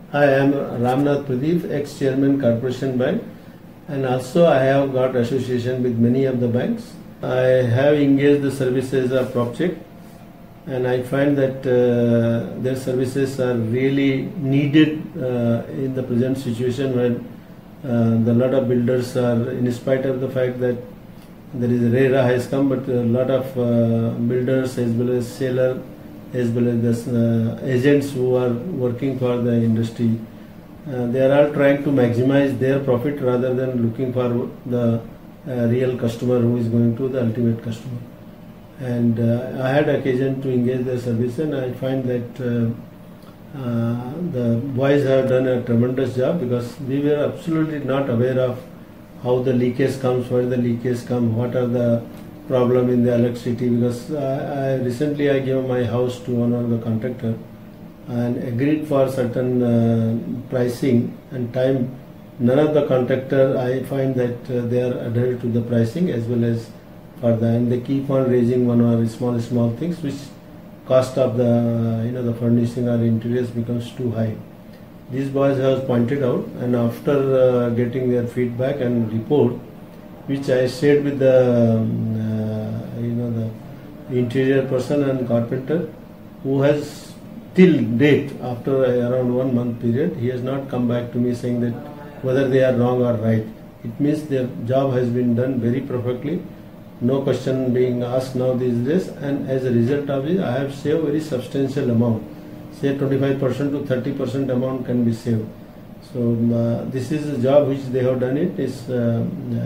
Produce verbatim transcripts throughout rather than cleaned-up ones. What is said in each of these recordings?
I am Ramnath Pradeep, ex-chairman Corporation Bank, and also I have got association with many of the banks. I have engaged the services of PropCheck, and I find that uh, their services are really needed uh, in the present situation when uh, the lot of builders are, in spite of the fact that there is a RERA has come, but a lot of uh, builders as well as sellers as well as the uh, agents who are working for the industry, uh, they are all trying to maximize their profit rather than looking for the uh, real customer who is going to the ultimate customer. And uh, I had occasion to engage their service, and I find that uh, uh, the boys have done a tremendous job, because we were absolutely not aware of how the leakage comes, where the leakage comes, what are the problem in the electricity. Because I, I recently I gave my house to one of the contractor and agreed for certain uh, pricing and time. None of the contractor, I find that uh, they are adhered to the pricing as well as for the, and they keep on raising one or small small things, which cost of the you know the furnishing or interiors becomes too high. These boys have pointed out, and after uh, getting their feedback and report, which I shared with the um, uh, you know the interior person and carpenter, who has till date, after around one month period, he has not come back to me saying that whether they are wrong or right. It means their job has been done very perfectly. No question being asked now these days, and as a result of it, I have saved very substantial amount. Say twenty-five percent to thirty percent amount can be saved. So uh, this is a job which they have done. It is uh,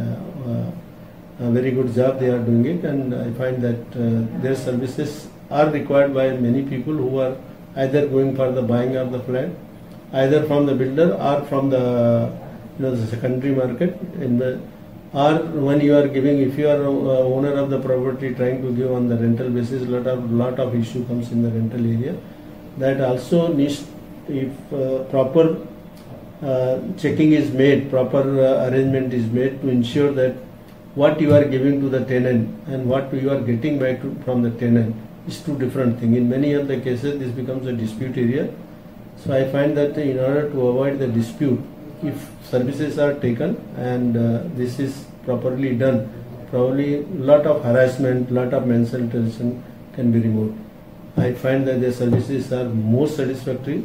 uh, a very good job they are doing it, and I find that uh, their services are required by many people who are either going for the buying of the flat, either from the builder or from the you know the secondary market. In the or when you are giving, if you are uh, owner of the property trying to give on the rental basis, lot of lot of issue comes in the rental area. That also needs, if uh, proper uh, checking is made, proper uh, arrangement is made to ensure that what you are giving to the tenant and what you are getting back to, from the tenant is two different things. In many of the cases, this becomes a dispute area. So I find that in order to avoid the dispute, if services are taken and uh, this is properly done, probably lot of harassment, lot of mental tension can be removed. I find that their services are more satisfactory,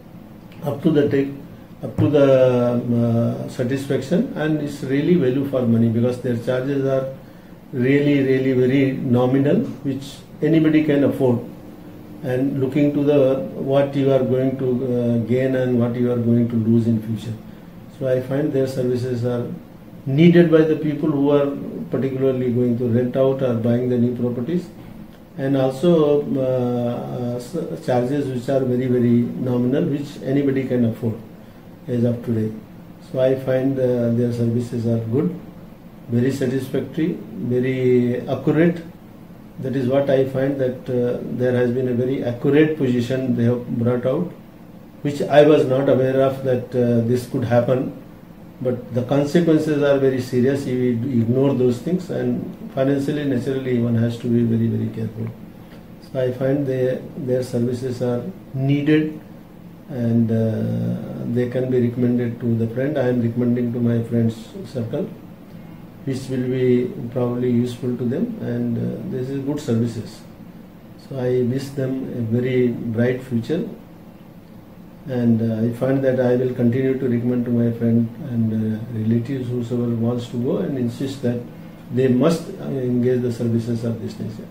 up to the take, up to the um, uh, satisfaction, and it's really value for money, because their charges are really, really very nominal, which anybody can afford. And looking to the what you are going to uh, gain and what you are going to lose in future. So I find their services are needed by the people who are particularly going to rent out or buying the new properties, and also uh, uh, charges which are very, very nominal, which anybody can afford as of today. So I find uh, their services are good, very satisfactory, very accurate. That is what I find, that uh, there has been a very accurate position they have brought out, which I was not aware of that uh, this could happen. But the consequences are very serious if we ignore those things, and financially, naturally, one has to be very, very careful. So I find they, their services are needed, and uh, they can be recommended to the friend. I am recommending to my friends circle, which will be probably useful to them, and uh, this is good services. So I wish them a very bright future. And uh, I find that I will continue to recommend to my friend and uh, relatives, whosoever wants to go, and insist that they must uh, engage the services of this nature.